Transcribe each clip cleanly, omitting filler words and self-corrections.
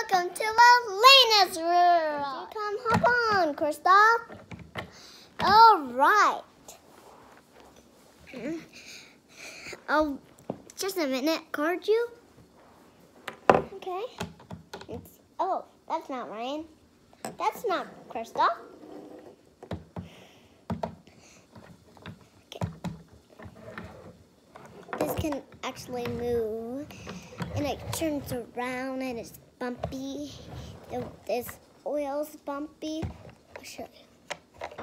welcome to Elena's world. Come hop on, Kristoff. All right. Oh, just a minute. Card you? Okay. Oh, that's not Ryan. That's not Kristoff. Okay. This can actually move, and it turns around, and it's bumpy. This oil's bumpy. I'll show you.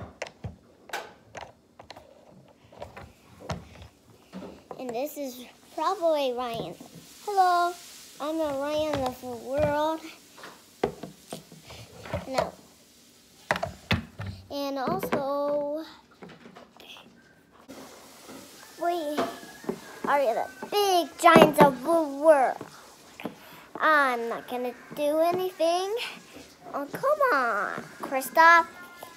And this is probably Ryan. Hello, I'm the Ryan of the world. No. And also, we are the big giants of the world. I'm not gonna do anything. Oh, come on, Kristoff.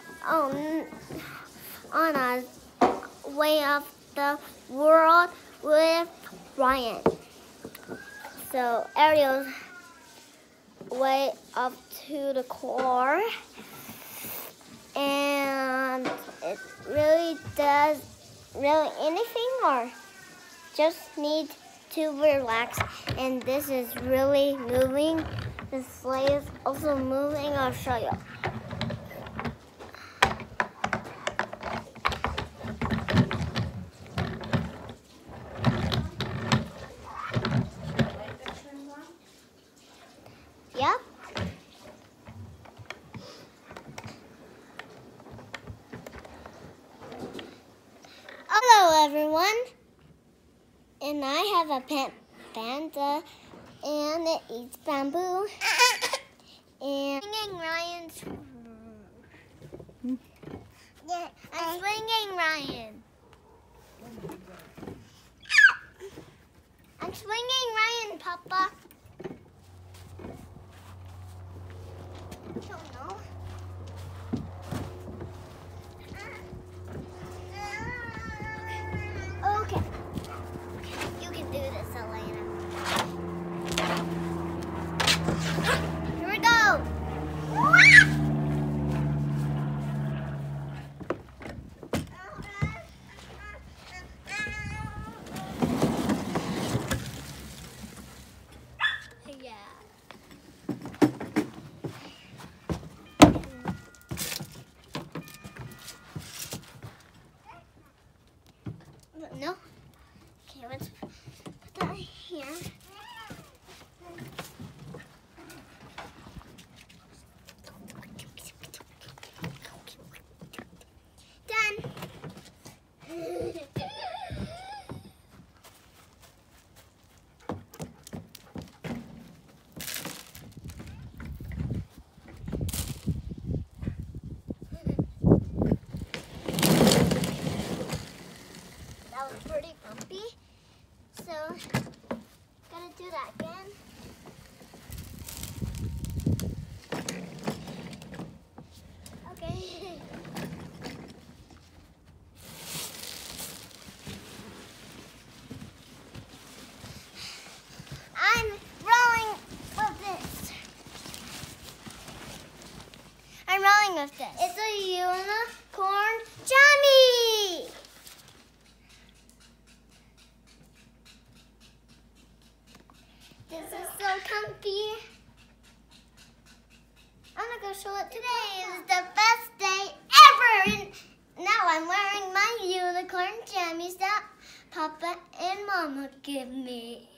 On a way of the world with Ryan. So Ariel's way up to the core, and it really does anything or just need to relax. And this is really moving. The sleigh is also moving. I'll show you. Yep. Hello, everyone. And I have a panda, and it eats bamboo. And swinging Ryan's. Yeah, I'm swinging Ryan. I'm swinging Ryan, Papa. Don't know. Okay. You can do this, Elena. Here we go. Yeah. No. Okay, let's put that here. Done. That was pretty bumpy. So, gonna do that again. Okay. I'm rolling with this. I'm rolling with this. It's a unicorn jammy. This is so comfy. I'm gonna go show it today. Is the best day ever. And now I'm wearing my unicorn jammies that Papa and Mama give me.